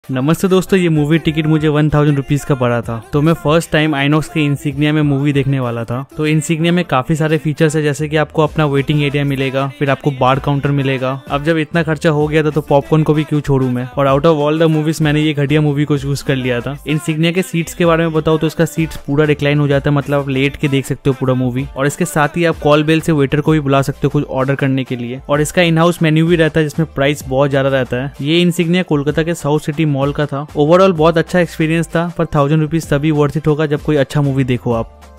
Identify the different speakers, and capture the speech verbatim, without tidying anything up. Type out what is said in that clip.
Speaker 1: नमस्ते दोस्तों, ये मूवी टिकट मुझे वन थाउजेंड रुपीज का पड़ा था। तो मैं फर्स्ट टाइम आइनॉक्स के इंसिग्निया में मूवी देखने वाला था। तो इंसिग्निया में काफी सारे फीचर्स है, जैसे कि आपको अपना वेटिंग एरिया मिलेगा, फिर आपको बार काउंटर मिलेगा। अब जब इतना खर्चा हो गया था तो पॉपकॉर्न को भी क्यों छोड़ू मैं। और out of all the movies मैंने ये घटिया मूवी को चूज कर लिया था। इंसिग्निया के सीट्स के बारे में बताओ तो इसका सीट्स पूरा रिक्लाइन हो जाता है, मतलब आप लेट के देख सकते हो पूरा मूवी। और इसके साथ ही आप कॉल बेल से वेटर को भी बुला सकते हो कुछ ऑर्डर करने के लिए। और इसका इन हाउस मेन्यू भी रहता है जिसमें प्राइस बहुत ज्यादा रहता है। ये इंसिग्निया कोलकाता के साउथ सिटी मॉल का था। ओवरऑल बहुत अच्छा एक्सपीरियंस था, पर थाउजेंड रुपीज तभी वर्थ इट होगा जब कोई अच्छा मूवी देखो आप।